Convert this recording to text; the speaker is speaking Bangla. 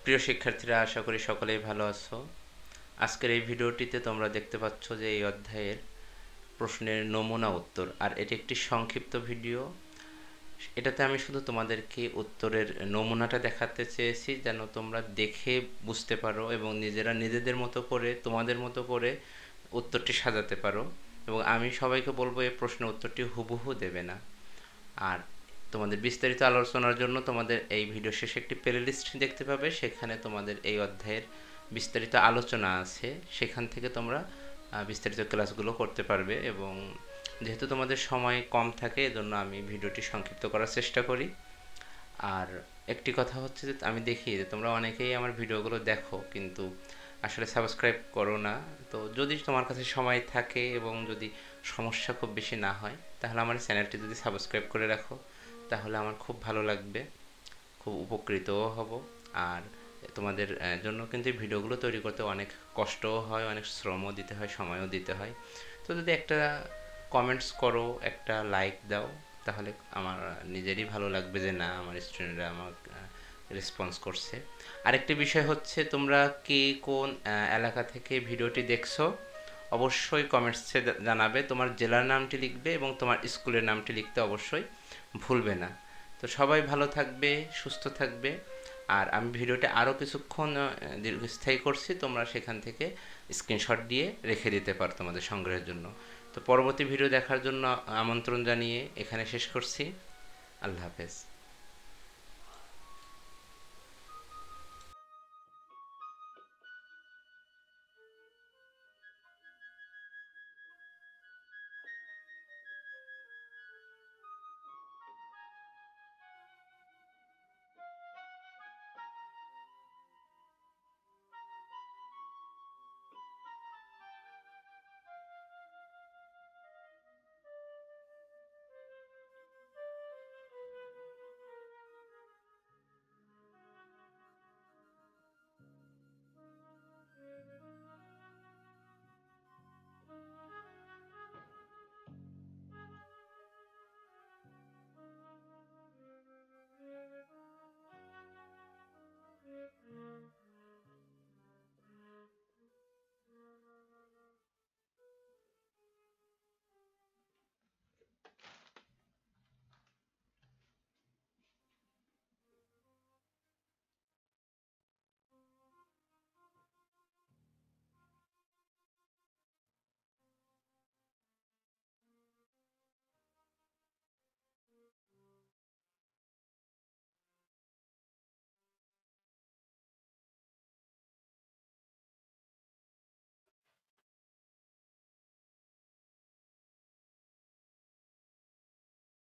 প্রিয় শিক্ষার্থীরা, আশা করি সকলেই ভালো আছো। আজকের এই ভিডিওটিতে তোমরা দেখতে পাচ্ছ যে এই অধ্যায়ের প্রশ্নের নমুনা উত্তর, আর এটি একটি সংক্ষিপ্ত ভিডিও। এটাতে আমি শুধু তোমাদেরকে উত্তরের নমুনাটা দেখাতে চেয়েছি, যেন তোমরা দেখে বুঝতে পারো এবং নিজেরা নিজেদের মতো করে তোমাদের মতো করে উত্তরটি সাজাতে পারো। এবং আমি সবাইকে বলবো এই প্রশ্নের উত্তরটি হুবহু দেবে না। আর তোমাদের বিস্তারিত আলোচনার জন্য তোমাদের এই ভিডিও শেষে একটি প্লেলিস্ট দেখতে পাবে, সেখানে তোমাদের এই অধ্যায়ের বিস্তারিত আলোচনা আছে, সেখান থেকে তোমরা বিস্তারিত ক্লাসগুলো করতে পারবে। এবং যেহেতু তোমাদের সময় কম থাকে, এজন্য আমি ভিডিওটি সংক্ষিপ্ত করার চেষ্টা করি। আর একটি কথা হচ্ছে যে আমি দেখি যে তোমরা অনেকেই আমার ভিডিওগুলো দেখো, কিন্তু আসলে সাবস্ক্রাইব করো না। তো যদি তোমার কাছে সময় থাকে এবং যদি সমস্যা খুব বেশি না হয়, তাহলে আমার চ্যানেলটি যদি সাবস্ক্রাইব করে রাখো, তাহলে আমার খুব ভালো লাগবে, খুব উপকৃতও হব। আর তোমাদের জন্য কিন্তু এই ভিডিওগুলো তৈরি করতে অনেক কষ্টও হয়, অনেক শ্রমও দিতে হয়, সময়ও দিতে হয়। তো যদি একটা কমেন্টস করো, একটা লাইক দাও, তাহলে আমার নিজেরই ভালো লাগবে যে না, আমার স্টুডেন্টরা আমার রেসপন্স করছে। আরেকটি বিষয় হচ্ছে, তোমরা কে কোন এলাকা থেকে ভিডিওটি দেখছো অবশ্যই কমেন্টসে জানাবে। তোমার জেলার নামটি লিখবে এবং তোমার স্কুলের নামটি লিখতে অবশ্যই ভুলবে না। তো সবাই ভালো থাকবে, সুস্থ থাকবে। আর আমি ভিডিওটা আরও কিছুক্ষণ দীর্ঘস্থায়ী করছি, তোমরা সেখান থেকে স্ক্রিনশট দিয়ে রেখে দিতে পারো তোমাদের সংগ্রহের জন্য। তো পরবর্তী ভিডিও দেখার জন্য আমন্ত্রণ জানিয়ে এখানে শেষ করছি। আল্লাহ হাফেজ।